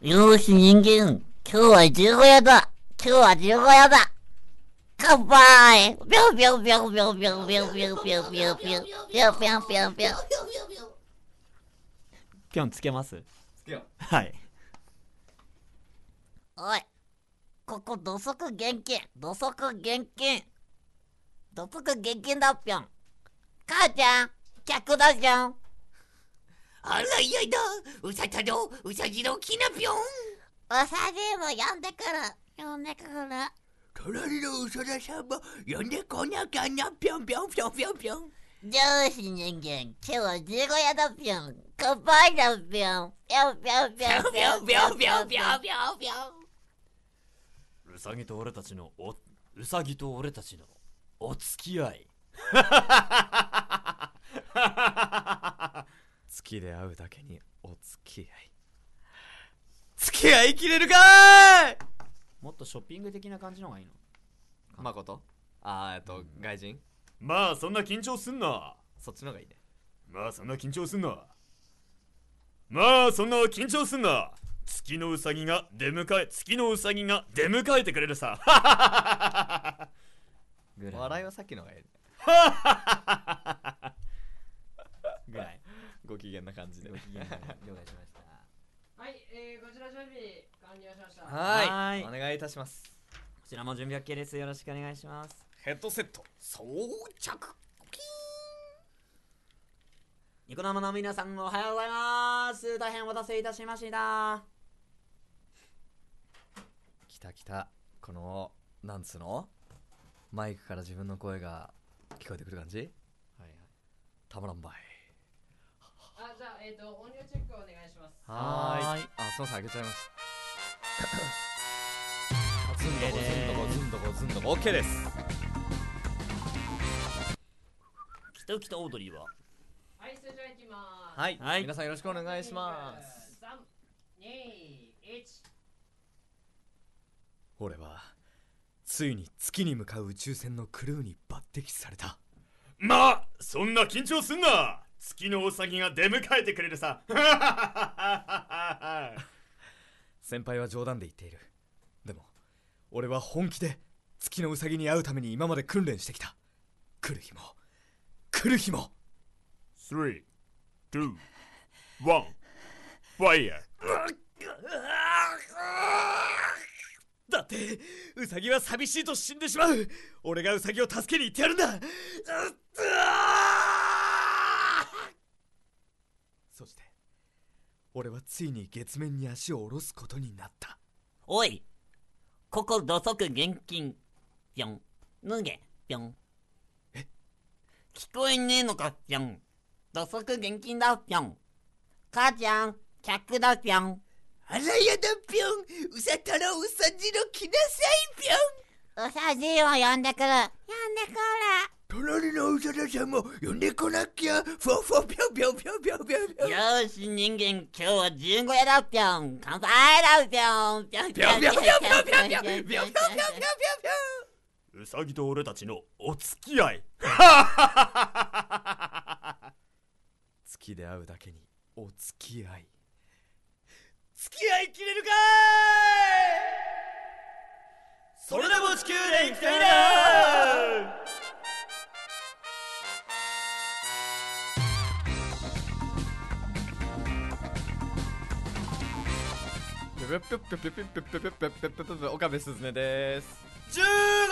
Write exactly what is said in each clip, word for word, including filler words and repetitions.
よーし人間、今日は十五夜だ。今日は十五夜だ。乾杯。ぴょんぴょんぴょんぴょんぴょんぴょんぴょんぴょんぴょんぴょんぴょんぴょんぴょんぴょんぴょん。 ぴょんつけます。 つけよう。 はい。 おい、ここ土足厳禁。土足厳禁。土足厳禁だぴょん。母ちゃん、客だじゃん。 あらやだ、うさたのうさじのきなぴょん。 うさじも呼んでくる。呼んでくる。 隣のうさださんも呼んでこなきゃな。ぴょんぴょんぴょんぴょんぴょん。 上司人間、今日は十五夜だぴょん。乾杯だぴょん。ぴょんぴょんぴょんぴょんぴょんぴょんぴょんぴょんぴょん。 うさぎと俺たちのおうさぎと俺たちのお付き合い。 月で会うだけにお付き合い。付き合いきれるかーい。 もっとショッピング的な感じの方がいいの。 誠あーえっと、うん、外人。 まあそんな緊張すんな。 そっちの方がいいね。 まあそんな緊張すんな。まあそんな緊張すんな。月のうさぎが出迎え月のうさぎが出迎えてくれるさ。 笑いはさっきの方がいいね。 ぐらいご機嫌な感じで。 ご機嫌な了解しました。 はい、えー、こちら準備完了しました。 はい、お願いいたします。 こちらも準備 OK です。よろしくお願いします。 ヘッドセット装着。 ニコ生の皆さんおはようございます。大変お待たせいたしました。 きたきた。このなんつうのマイクから自分の声が聞こえてくる感じ。はいはい。たまらんばい。 あ、じゃあ、えっと、音量チェックお願いします。 はーい。あ、すいません、開けちゃいました。ずんどこずんどこずんどこずんどこ OK です。 きたきたオードリーは。 はい、それじゃあいきまーす。 はい、 はい、 皆さんよろしくお願いします。 さん、に、いち。 俺はついに月に向かう宇宙船のクルーに抜擢された。 まあそんな緊張すんな。月のうさぎが出迎えてくれるさ。 先輩は冗談で言っている。でも俺は本気で月のうさぎに会うために今まで訓練してきた。来る日も来る日も。 スリー、ツー、ワン、ファイヤー。 だってウサギは寂しいと死んでしまう。俺がウサギを助けに行ってやるんだ。そして俺はついに月面に足を下ろすことになった。 おい、ここ土足厳禁。ぴょん、脱げ、ぴょん。 え、 聞こえねえのか、ぴょん。土足厳禁だ、ぴょん。母ちゃん、客だ、ぴょん。 あらやだぴょん。うさたらうさじの来なさいぴょん。 うさじを呼んでくる。呼んでくる。 隣のうさださんも呼んでこなきゃ。フォフォぴょんぴょんぴょんぴょんぴょんぴょん。 よーし人間、今日は十五夜だぴょん。乾杯だぴょん。ぴょんぴょんぴょんぴょんぴょんぴょんぴょんぴょんぴょんぴょんぴょんぴょん。 うさぎと俺たちのお付き合い。 月で会うだけにお付き合い。 付き合いきれるかーい。それでも地球で生きている。 岡部すずねです。 じゅう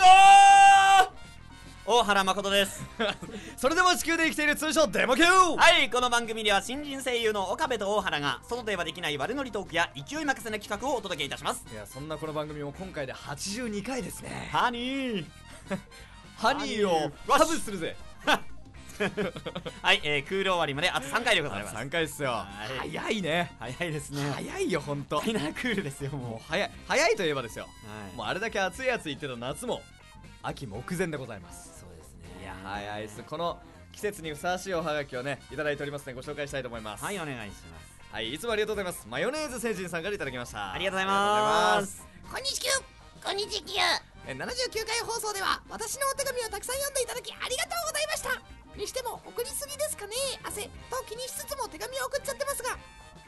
ご大原誠です。 それでも地球で生きている通称デモ級。 はい、この番組では新人声優の岡部と大原が外ではできない悪ノリトークや勢い任せな企画をお届けいたします。 いや、そんなこの番組も今回ではちじゅうにかいですね。 ハニーハニーをハブするぜ。 はい、えー、クール終わりまであとさんかいでございます。 さんかいっすよ。早いね。 早いですね。 早いよほんと。 みんなクールですよ。もう早い早いといえばですよ、 はい、 もうあれだけ暑い暑い言ってた夏も秋目前でございます。 そうですね。 いや早いっす。この季節にふさわしいおはがきをねいただいておりますのでご紹介したいと思います。 はい、お願いします。 はい、いつもありがとうございます。マヨネーズ星人さんからいただきました。 ありがとうございます。 こんにちは。こんにちは。ななじゅうきゅうかい放送では私のお手紙をたくさん読んでいただきありがとうございました。にしても送りすぎですかね、汗と気にしつつも手紙を送っちゃってますが、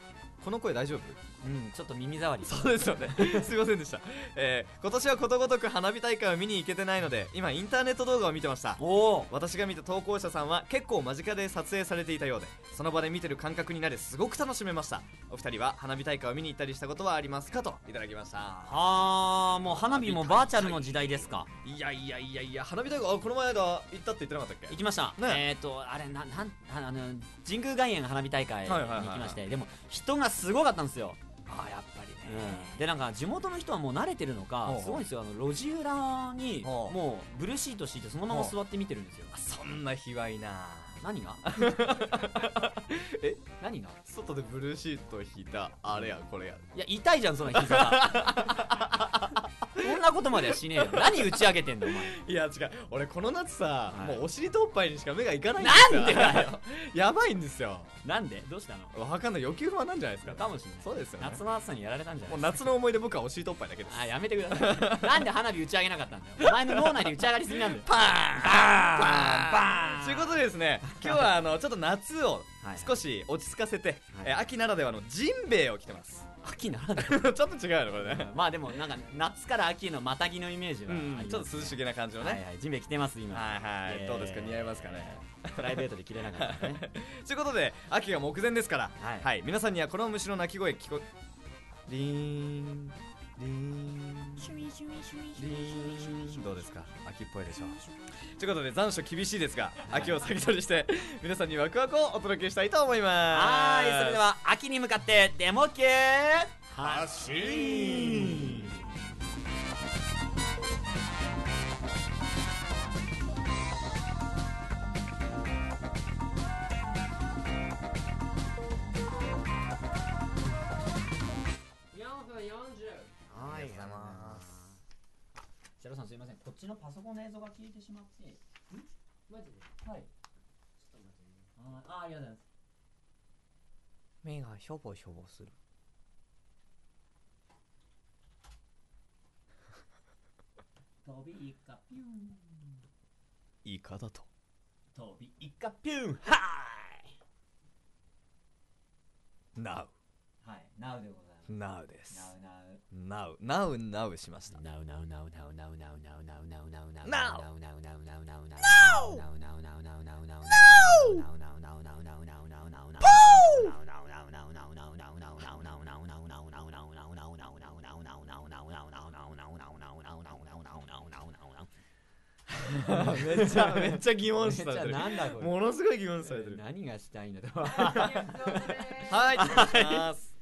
この声大丈夫？ うん、ちょっと耳障り。 そうですよねすいませんでした、えー、今年はことごとく花火大会を見に行けてないので今インターネット動画を見てました。 おお、 私が見た投稿者さんは結構間近で撮影されていたようで、その場で見てる感覚になれすごく楽しめました。お二人は花火大会を見に行ったりしたことはありますか、といただきました。 あー、もう花火もバーチャルの時代ですか。 いやいやいやいや、花火大会、あ、この前だ行ったって言ってなかったっけ？ 行きました、 ねえっ、ー、とあれななんあの神宮外苑花火大会にはいはいはいはい行きまして、でも人がすごかったんですよ。 あ、やっぱりね、 うん、でなんか地元の人はもう慣れてるのかほうほうすごいんですよ。あの路地裏にほうもうブルーシート敷いてそのまま座って見てるんですよ。 そんな卑猥な。 何がえ、 何が外でブルーシート引いたあれやこれや。 いや痛いじゃんその膝がそんなことまではしねえよ。何打ち上げてんだお前。 いや違う、俺この夏さ、 はいもうお尻とおっぱいにしか目がいかないんですよ。 なんでだよやばいんですよ。 なんでどうしたの。 わかんない、欲求不安なんじゃないですか。 かもしれない。 そうですよね。 夏の暑さにやられたんじゃなもいうですか。 夏の思い出、僕はお尻とおっぱいだけです。 あ、やめてくださいなんで花火打ち上げなかったんだよ。お前の脳内で打ち上がりすぎなんだよ。 パーンバーンバーンということでですね、今日はあのちょっと夏をはい少し落ち着かせて、 はいえー秋ならではのジンベエを着てます秋ならでちょっと違うよねこれね、 まあでもなんか夏から秋へのまたぎのイメージはありますね、 ちょっと涼しげな感じのね、 はいはい、ジンベエ着てます今。 はいはい、 えーどうですか、似合いますかね。 プライベートで着れなかったねということで秋が目前ですから、 はいはい、皆さんにはこの虫の鳴き声聞こリーンリーンリーン、どうですか、秋っぽいでしょう。ということで残暑厳しいですが、秋を先取りして皆さんにワクワクをお届けしたいと思います。 はい、それでは秋に向かってデモ系発進。 よんぷんよんじゅう。 はい、ありがとうございます。ジェロさんすいません、こっちのパソコンの映像が消えてしまって。 マジではい。 ちょっと待ってね。 あーあー、ありがとうございます。 目がひょぼひょぼする。 飛びイカピューン。 イカだと。 飛びイカピューン。は Now い。はい、ナウでございます。 Now ですナウ Now ナウ。 Now Now しました。 Now now now now now now now now now now now Now now now now now now now めっちゃめっちゃ疑問視されてる。 なんだこれ。 ものすごい疑問視されてる。 何がしたいんだと。 はい、お願いします。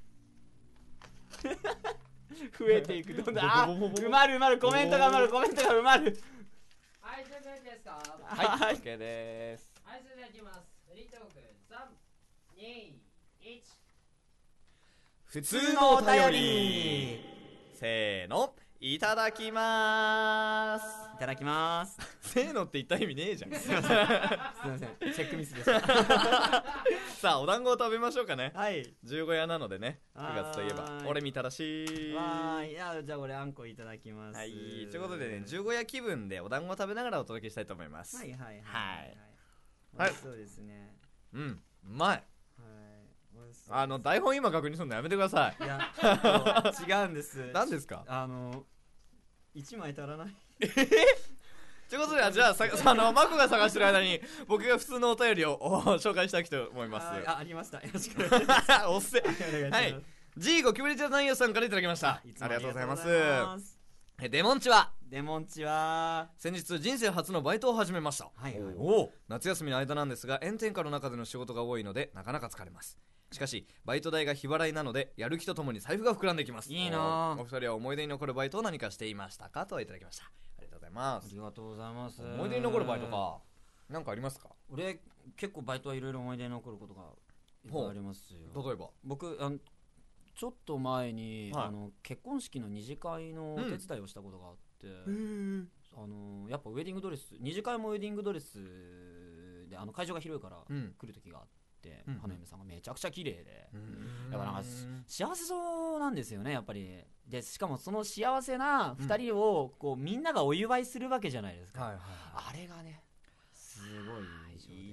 増えていく。どんどんあ埋まる埋まる、コメントが埋まる、コメントが埋まる。 はい、準備ですか。 はい、OK です。 はい、それではいきます。フリートークさん、に、いち。 普通のお便り。せーの、いただきまーす。 いただきます。 せーのって言った意味ねえじゃん。 すいません、チェックミスでした。 さあ、お団子を食べましょうかね。 はい。 十五夜なのでね、くがつといえばはーい俺みたらしい。 わーい、いやじゃあ俺あんこいただきます。 はい、ということでね、十五夜気分でお団子を食べながらお届けしたいと思います。 はいはいはいはいはい。そうですね。 うん、うまい。 はい。美味しそうあの台本今確認するのやめてください。 いや、違うんです。 何ですか。 あの一枚足らない。 ということで、じゃあさあのマコが探してる間に僕が普通のお便りをお紹介したいと思います。 あ、ありました。よろしくお願いします。 おっせ。 お願いします。 はい、ジーゴキブリチャナイヨさんからいただきました。 いつもありがとうございます。 ありがとうございますえデモンチはデモンチは先日人生初のバイトを始めました。 はいはい。 おお、夏休みの間なんですが炎天下の中での仕事が多いのでなかなか疲れます。しかしバイト代が日払いなのでやる気とともに財布が膨らんできます。 いいなおお二人は思い出に残るバイトを何かしていましたか、といただきました。ありがとうございます。 ありがとうございます。 思い出に残るバイトか、なんかありますか。 俺結構バイトはいろいろ思い出に残ることがいっぱいありますよ。 例えば。 僕あのちょっと前に、 はいあの結婚式の二次会のお手伝いをしたことがあって、あのやっぱウェディングドレス二次会もウェディングドレスであの会場が広いから、 うん来る時があって、 うん花嫁さんがめちゃくちゃ綺麗で、 うんやっぱなんか幸せそうなんですよねやっぱり。でしかもその幸せなふたりをこうみんながお祝いするわけじゃないですか、 はいはいあれがねすごい印象的だった。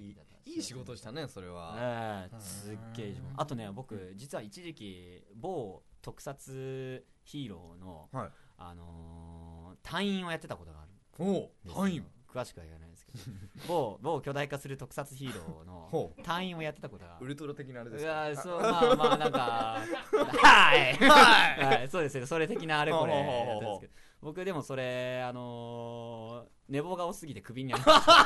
いい仕事したねそれは。 えー、すっげえいい仕事。あとね僕実は一時期某特撮ヒーローの、はい、あのー、隊員をやってたことがある。 お隊員詳しくは言わないですけど某某巨大化する特撮ヒーローの隊員をやってたことがウルトラ的なあれですか。 いやそうまあまあなんかはいはい、そうですね、それ的なあれこれやってるんですけど、僕でもそれあのー、寝坊が多すぎてクビになりました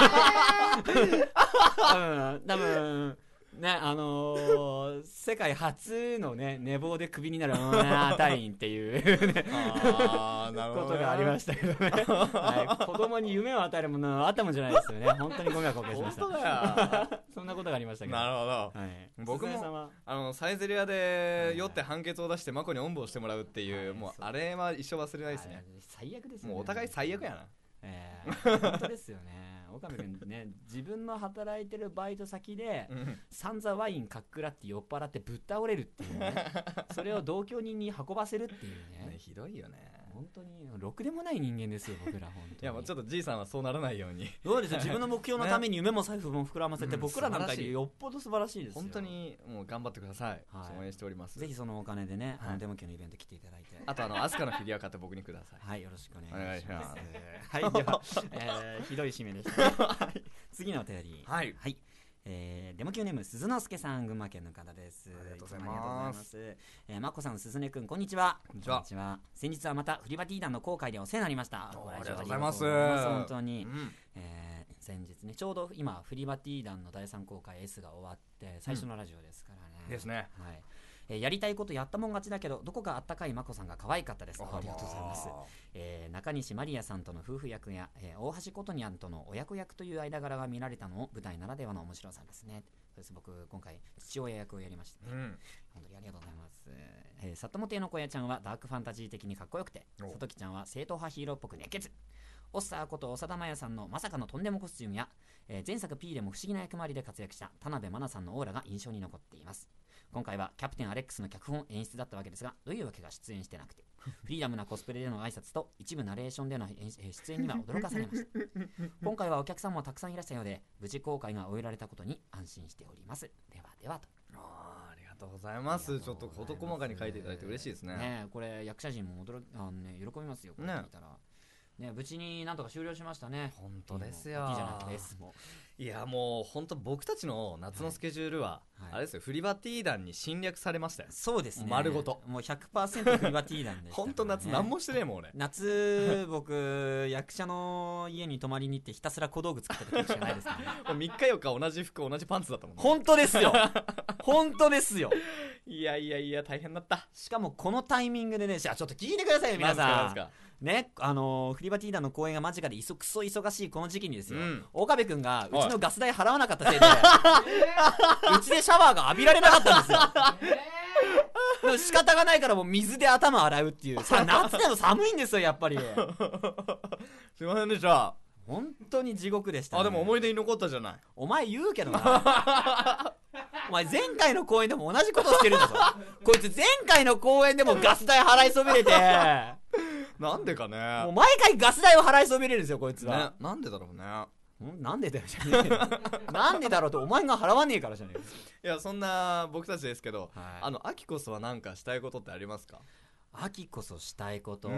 多分多分ね、あのー、世界初のね寝坊でクビになる隊員っていう、ね、あなるほど、ね、ことがありましたけどね、はい、子供に夢を与えるものはあったもんじゃないですよね。本当にご迷惑をおかけしました。本当だよそんなことがありましたけど。 なるほど、はい、僕もあのサイゼリヤで酔って判決を出してマコにおんぶをしてもらうっていう、はい、もうあれは一生忘れないですね。 最悪ですよね。 もうお互い最悪やな。 えー、本当ですよね。岡部君ね、自分の働いてるバイト先で、うん、散々ワインかっくらって酔っ払ってぶっ倒れるっていうねそれを同居人に運ばせるっていう ね, ねひどいよね。 本当にろくでもない人間ですよ僕ら。本当にいやもうちょっとじいさんはそうならないようにそうですよ自分の目標のために夢も財布も膨らませて、ね、僕らなんかよりよっぽど素晴らしいですよ。 本当にもう頑張ってください、はい、応援しております。 ぜひそのお金でね、はい、あのデモ級のイベント来ていただいて、 あとあのアスカのフィギュア買って僕にください。 はい、よろしくお願いします。はい、では、えー、ひどい締めでした、ね、次のお便り、はい、はい、えー、デモ級ネーム鈴之助さん、群馬県の方です。 ありがとうございます。 えー、まこさん、すずねくん、こんにちは。 こんにちは。 ちは先日はまたフリバティ団の公開でお世話になりました。 ありがとうございます。 本当に、うん、えー、先日ねちょうど今フリバティ団のだいさん公開 S が終わって最初のラジオですからね、 うん、ですね、 はい、えー、やりたいことやったもん勝ちだけどどこかあったかいまこさんが可愛かったです。ありがとうございます。えー、中西マリアさんとの夫婦役や、えー、大橋琴にゃんとの親子役という間柄が見られたのも舞台ならではの面白さですね。そうです。僕今回父親役をやりましたね、うん、本当にありがとうございます。えー、里本の小屋ちゃんはダークファンタジー的にかっこよくて、里木ちゃんは正統派ヒーローっぽく熱血。オッサーこと長田真也さんのまさかのとんでもコスチュームや、えー、前作 P でも不思議な役回りで活躍した田辺真奈さんのオーラが印象に残っています。今回はキャプテンアレックスの脚本演出だったわけですが、どういうわけか出演してなくてフリーダムなコスプレでの挨拶と一部ナレーションでの出演には驚かされました今回はお客さんもたくさんいらしたようで無事公開が終えられたことに安心しております。ではではと。 あ, ありがとうございます。ちょっと事細かに書いていただいて嬉しいですね。 ね、これ役者陣も驚あの、ね、喜びますよ。これ聞いたらね、無事になんとか終了しましたね。 本当ですよ。 いいじゃなくて S も。 いやもう本当僕たちの夏のスケジュールは、はいはい、あれですよ、フリバティ団に侵略されましたよ。 そうですね。 丸ごと。 もう ひゃくパーセント フリバティ団でした、ね。 本当夏何もしてねえもん俺。 夏僕役者の家に泊まりに行ってひたすら小道具作った時しかないですからね。 もうみっかよっか同じ服同じパンツだったもんね。 本当ですよ。本当ですよ。 いやいやいや大変だった。 しかもこのタイミングでね、じゃあちょっと聞いてくださいよ皆さん。ね、あのー、フリバティ団の公演が間近でいそくそ忙しいこの時期にですよ、うん、岡部君がうちのガス代払わなかったせいでうちでシャワーが浴びられなかったんですよ。でも仕方がないからもう水で頭洗うっていうさ、夏でも寒いんですよやっぱり。 すいませんでした。 本当に地獄でした、ね。 あでも思い出に残ったじゃない。 お前言うけどな。お前前回の公演でも同じことしてるんだぞ。こいつ前回の公演でもガス代払いそびれてなんでかね、 もう毎回ガス代を払いそびれるんですよこいつは、 ね、なんでだろうね。 んなんでだよじゃねえなんでだろうとお前が払わねえからじゃねえ。いやそんな僕たちですけど、はい、あの秋こそは何かしたいことってありますか？ 秋こそしたいこと、うん、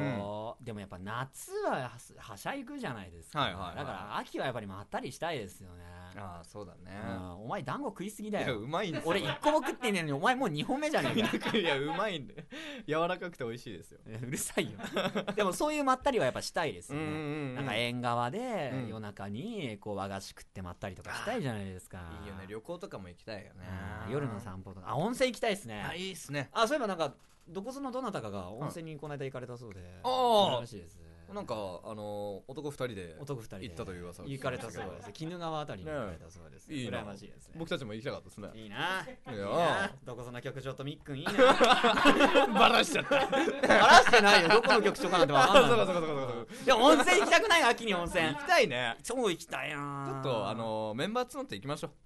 でもやっぱ夏ははしゃいくじゃないですか、はいはいはい、だから秋はやっぱりまったりしたいですよね。 ああそうだね、 うん、お前団子食いすぎだよ。 いやうまいんですよ。 俺いっこも食ってねえのにお前もうにほんめじゃねえか。 いやうまいんで柔らかくて美味しいですよ。 うるさいよ。でもそういうまったりはやっぱしたいですよね。うんうんうん、なんか縁側で夜中にこう和菓子食ってまったりとかしたいじゃないですか。 いいよね。旅行とかも行きたいよね。 夜の散歩とか。あ温泉行きたいですね。 あいいっすね。 あそういえばなんかどこぞのどなたかが温泉にこの間行かれたそうで、 ああらしいです。なんかあの男二人で男二人で行ったという噂を行かれたそうです。鬼怒川あたりに行かれたそうです。羨ましいですね。 僕たちも行きたかったですね。 いいな。いやどこぞの局長とみっくんいいな。 バラしちゃった。バラしてないよ。どこの局長かなんてわかんない。そうかそうかそうかそうか。いや温泉行きたくない秋に温泉。 行きたいね。 超行きたいな。 ちょっとあのメンバー募って行きましょう。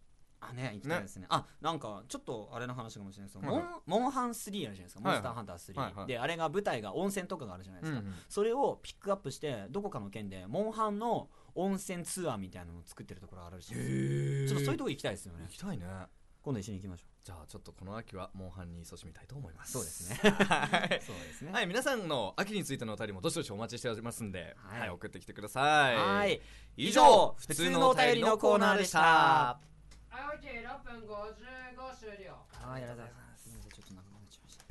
あね、行きたいですね。あ、なんかちょっとあれの話かもしれないですけど、 はいモンモンハンスリーあるじゃないですか、 はいモンスターハンタースリー、 はいはいであれが舞台が温泉とかがあるじゃないですか、 うんうんそれをピックアップしてどこかの県でモンハンの温泉ツアーみたいなのを作ってるところがあるらしいです。 へえ。 ちょっとそういうとこ行きたいですよね行。きたいね。 今度一緒に行きましょじゃあちょっとこの秋はモンハンに勤しみたいと思います。 そうですねはい。 う。そうですね。 はい、皆さんの秋についてのお便りもどしどしお待ちしておりますんで、 はいはい、送ってきてください。 はい。 以上、普通のお便りのコーナーでした。 はい、オッケー、ろっぷんごじゅうご終了。 はい、ありがとうございます。すみません、ちょっと長くなっちゃいました。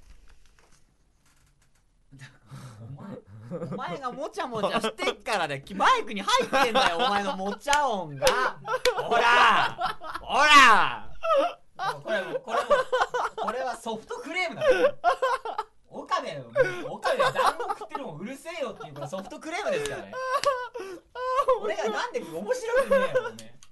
お前、お前がもちゃもちゃしてっからね、マイクに入ってんだよ、お前のもちゃ音が。ほらほらもうこれも、これも、これはソフトクレームだよ。岡部、岡部が団子食ってるもんうるせえよっていうこれソフトクレームですからね。俺がなんで面白くねえよ、お前。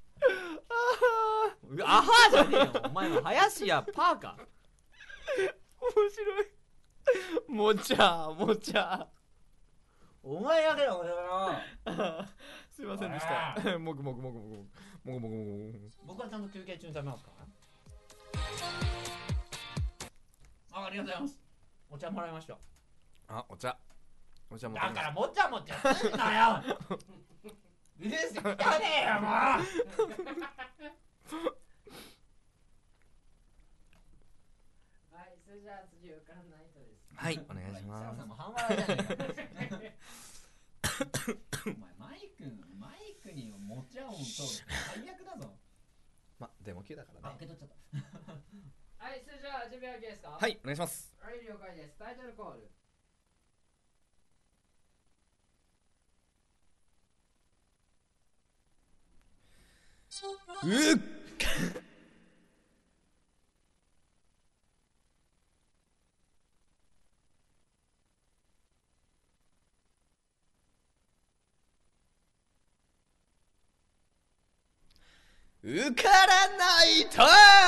アハーじゃねえよ、お前の林家パーか。 面白い。もちゃ、もちゃ。 お前やけど俺はすいませんでした。もぐもぐもぐもぐもぐもぐもぐもぐ。 僕はちゃんと休憩中に食べますから。あ、ありがとうございます。お茶もらいました。 あ、お茶。お茶も。 だからもちゃもちゃすんなよ。うるせえ、汚ねえよもう。 はい、それじゃあ次浮かんないとです。 はい、お願いします。 もう半笑いじゃねえか。お前マイクマイクにもちゃ音と最悪だぞ。 ま、デモ級だからあ、 ね。 受け取っちゃった。 はい、それじゃあ準備 OK ですか？ はい、お願いします。 はい、了解です。タイトルコール。 うっ受からないと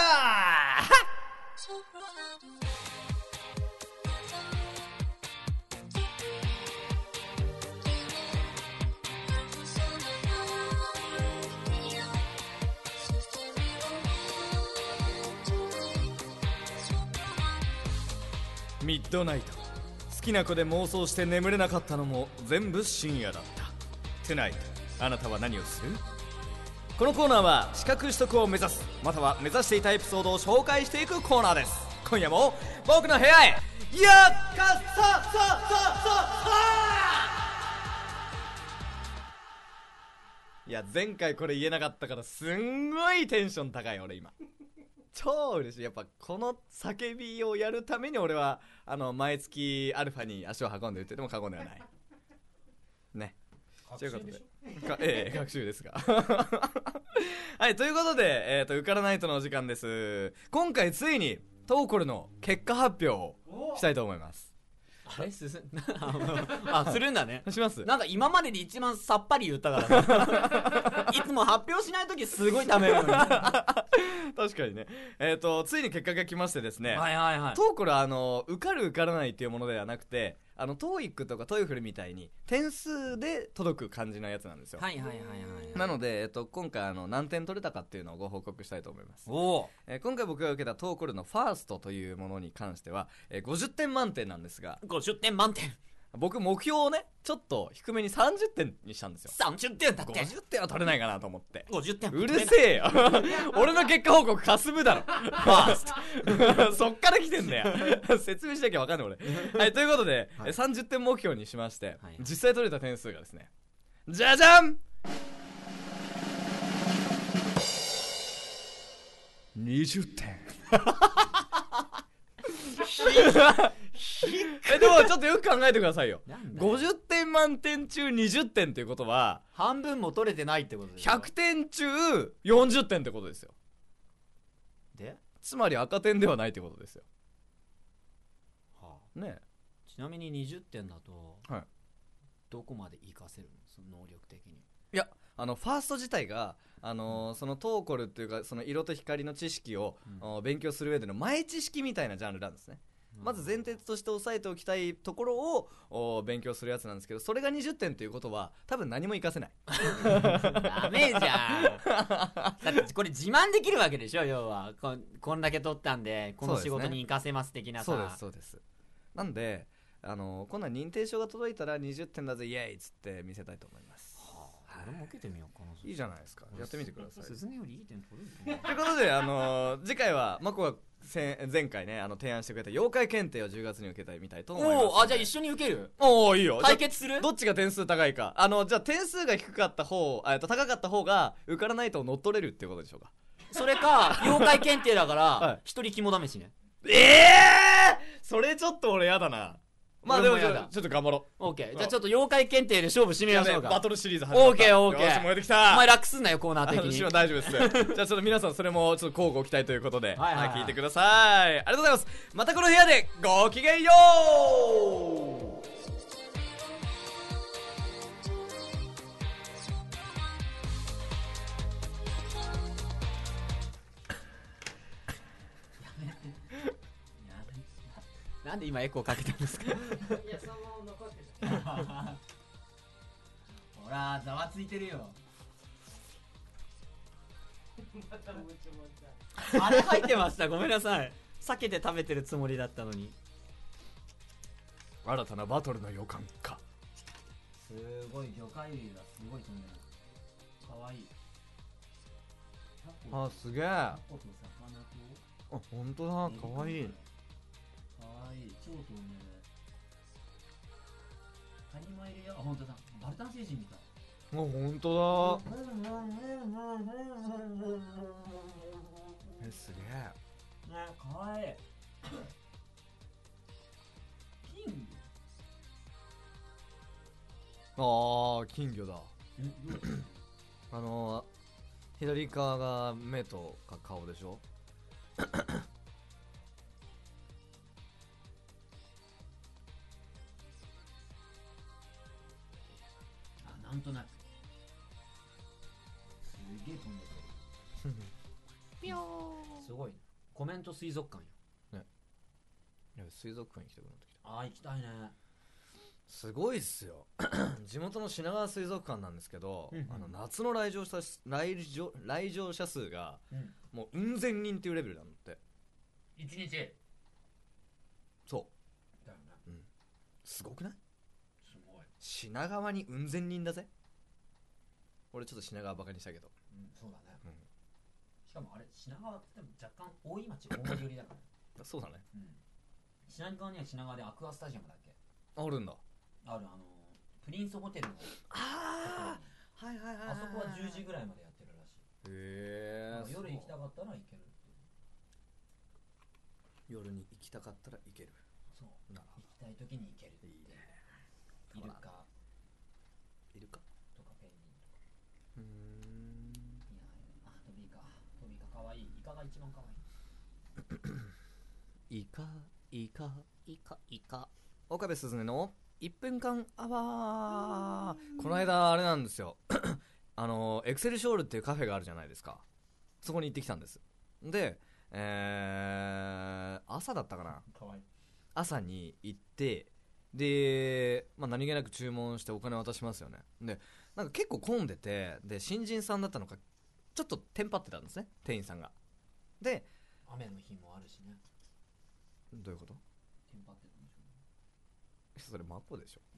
ミッドナイト。好きな子で妄想して眠れなかったのも全部深夜だった。トゥナイト、あなたは何をする？このコーナーは資格取得を目指す、または目指していたエピソードを紹介していくコーナーです。今夜も僕の部屋へやっかささささいや、前回これ言えなかったからすんごいテンション高い。俺今超嬉しい。やっぱこの叫びをやるために俺はあの毎月アルファに足を運んでるって言っても過言ではないね。ということでかええ学習ですがはい、ということで、えーと、受からないとのお時間です。今回ついにトーコルの結果発表をしたいと思います。 あれすすあ、するんだね。 します。 なんか今までで一番さっぱり言ったからいつも発表しないときすごいためるのに確かにね。えーとついに結果が来ましてですね、 はいはいはい。 トーコルはあの受かる受からないっていうものではなくて、あの トーイック とかトイフルみたいに点数で届く感じのやつなんですよ。 はいはいはいはいはい。 なので、えっと、今回あの何点取れたかっていうのをご報告したいと思います。 おお、 えー今回僕が受けたトーコルのファーストというものに関しては、えーごじゅってん満点なんですが、 ごじゅってん満点。 僕目標をねちょっと低めにさんじゅってんにしたんですよ。 さんじゅってんだって。 ごじゅってんは取れないかなと思ってごじゅってん。 うるせえよ俺の結果報告かすむだろファーストそっから来てんだよ説明しなきゃわかんない俺はい、ということで、 はいえさんじゅってん目標にしまして、 はい実際取れた点数がですね、じゃじゃんにじゅってんえでもちょっとよく考えてくださいよ。 なんだよごじゅってん満点中にじゅってんっていうことは半分も取れてないってことですよ。 ひゃくてん中よんじゅってんってことですよ。 で、 つまり赤点ではないってことですよはね。 あ、ちなみににじゅってんだと、 はい、 どこまで活かせるの、その能力的に。 いや、あのファースト自体が、あのー、そのトーコルっていうかその色と光の知識を、 うん勉強する上での前知識みたいなジャンルなんですね。 まず前提として押さえておきたいところをお勉強するやつなんですけど、それがにじゅってんということは多分何も活かせない。 ダメじゃん。だってこれ自慢できるわけでしょ、要は こ, こんだけ取ったんでこの仕事に活かせます的なさ。 そうですそうです。なんであの今度は認定証が届いたらにじゅってんだぜイエーイっつって見せたいと思います。 俺も受けてみようかな。 いいじゃないですか、やってみてください。 鈴音よりいい点取るんだね。 ということで、あのー、次回はマコが前回ねあの提案してくれた妖怪検定をじゅうがつに受けたいみたいと思います。 おお、あ、じゃあ一緒に受ける。 おお、いいよ。 対決する。 どっちが点数高いか。あのじゃあ点数が低かった方、えっと高かった方が受からないと乗っ取れるっていうことでしょうか。 それか妖怪検定だかはら一人肝試しね。 ええー、それちょっと俺やだな。まあでもちょっと頑張ろう。 オーケー。じゃあちょっと妖怪検定で勝負してみましょうか。 バトルシリーズ始まった。 オーケーオーケー。 よし燃えてきた。 お前楽すんなよコーナー的に。 私は大丈夫です。じゃあちょっと皆さんそれもちょっと交互期待ということで、 はいはいはい聞いてください。ありがとうございます。またこの部屋でごきげんよう。 なんで今エコーかけたんですか。 いや、そのまま残ってた。 ほらざわついてるよ。 またもちもちあれ入ってました。ごめんなさい。避けて食べてるつもりだったのに。 新たなバトルの予感か。 すごい魚介類がすごい飛んでる。かわいい。 あ、すげえ。あ、 タコと魚とほんとだ、かわいい。 かわいい。超透明で。カニもいるよ。あ、ほんとだ。バルタン星人みたい。 あ、ほんとだ。え、すげえ。 ね、かわいい。キング。 あー、金魚だ。あのー、左側が目とか顔でしょ。 あ、なんとなく。すげえ飛んでる。ピョー。すごい。コメント水族館よ。 いや、水族館行きたくなってきた。 あー、行きたいね。 すごいっすよ。地元の品川水族館なんですけど、 うんうん、 あの夏の来場者来場来場者数が、うん、もううん千人っていうレベルなんだって。 一日。 そうだよね、うん、すごくない？ すごい。 品川にうん千人だぜ。俺ちょっと品川バカにしたけど、 うん、そうだね、うん、しかもあれ品川って若干大井町大森寄りだからそうだね、うん、 品川には品川でアクアスタジアムだっけあるんだ。 ある。あのプリンスホテルのああはいはいはい、はい、 あそこはじゅうじぐらいまでやってるらしい。 へえ。 夜行きたかったら行ける。 夜に行きたかったら行ける。 そう。なるほど。行きたい時に行ける。いいね。イルカ。 イルカとかペンギンとか。うーん。いやあトビイカトビイカかわいい。イカが一番かわいい。イカイカイカイカ。 岡部すずねのいっぷんかんアワー。この間あれなんですよあのエクセルショールっていうカフェがあるじゃないですか。そこに行ってきたんです。で、えー、朝だったかな。 かわいい。 朝に行ってで、まあ、何気なく注文してお金渡しますよね。でなんか結構混んでて、で新人さんだったのかちょっとテンパってたんですね、店員さんが。で雨の日もあるしね。 どういうこと？ テンパってるんでしょ。 それマポでしょ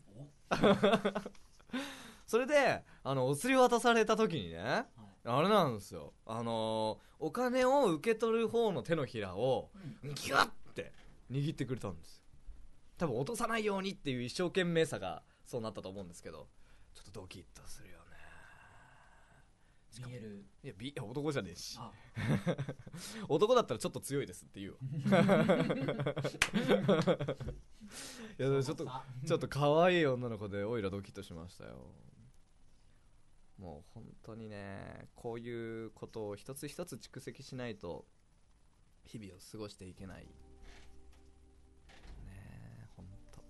それであのお釣り渡された時にね、はい、あれなんですよ、あのー、お金を受け取る方の手のひらをギュッて握ってくれたんですよ。多分落とさないようにっていう一生懸命さがそうなったと思うんですけど、ちょっとドキッとするよね。 見える。 いや、ビ男じゃねえし男だったらちょっと強いですって言うわいやちょっとちょっと可愛い女の子でオイラドキッとしましたよ。もう本当にね、こういうことを一つ一つ蓄積しないと日々を過ごしていけないね。え本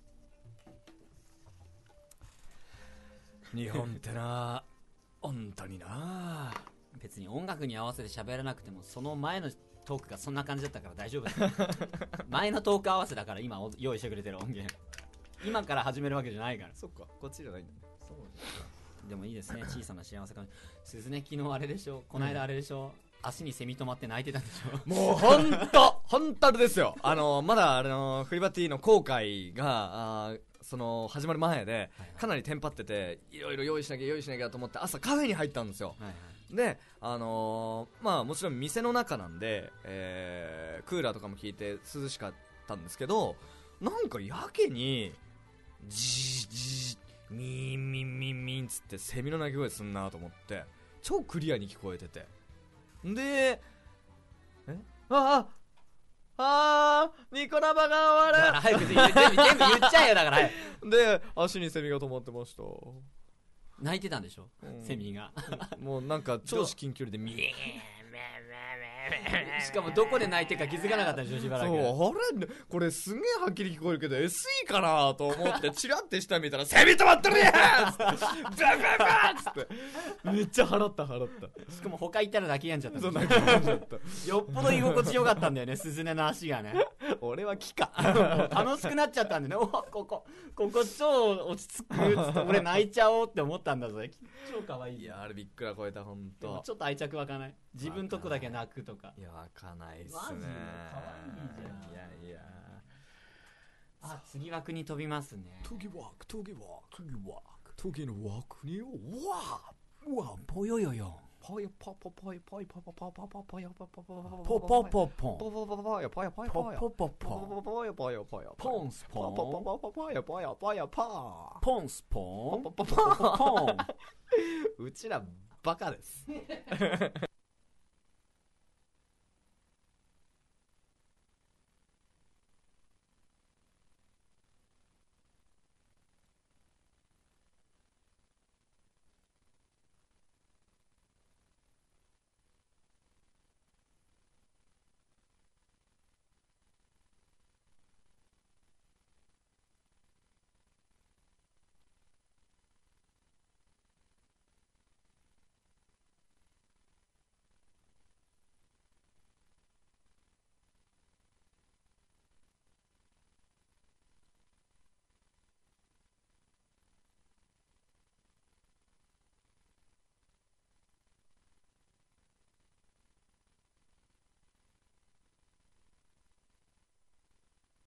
当日本ってな本当にな。 別に音楽に合わせて喋らなくてもその前のトークがそんな感じだったから大丈夫だ前のトーク合わせだから今用意してくれてる音源今から始めるわけじゃないから。 そっか、こっちじゃないんだね。 そうですか。でもいいですね、小さな幸せ感。鈴音昨日あれでしょ、この間あれでしょ、うん、足にセミ止まって泣いてたんでしょ。 もうほんとほんとあれですよ。あのまだあのフリバティの公開があその始まる前でかなりテンパってて、いろいろ用意しなきゃ用意しなきゃと思って朝カフェに入ったんですよ、はいはい、であのー、まあもちろん店の中なんで、えー、クーラーとかも効いて涼しかったんですけど、なんかやけにジージーミーンミンミンミンつってセミの鳴き声すんなと思って超クリアに聞こえてて、でえあああーニコ生が終わるだから早く全部全部言っちゃえよ。だからで足にセミが止まってました。 泣いてたんでしょ、うん、セミがもうなんか超至近距離でミーンしかもどこで泣いてるか気づかなかったでしょしばらく。 そうあれこれすげえはっきり聞こえるけど エスイー かなと思ってチラッて下見たらセミ止まってるやんっつってバンバンバンっつってめっちゃ払った払った。 しかも他行ったら泣きやんじゃった。 そう泣きやんじゃったよっぽど居心地よかったんだよねスズネの足がね。 俺は木か楽しくなっちゃったんでね。おここここ超落ち着くっつって俺泣いちゃおうって思ったんだぞ。超可愛い。 いやあれびっくら超えたほんと。 ちょっと愛着湧かない？自分とこだけ泣くとか。 いや湧かないっすね。 マジで可愛いじゃん。 いやいやあ次枠に飛びますね。 次枠次枠次枠次の枠にわーわぽよよよぽよぽぽぽよぽよぽぽぽぽぽぽよぽぽぽぽぽぽぽぽぽぽぽぽよぽよぽよぽよぽぽぽぽよぽよぽよポンスポンぽぽぽぽぽよぽよぽよぽポンスポンポポポポンうちらバカです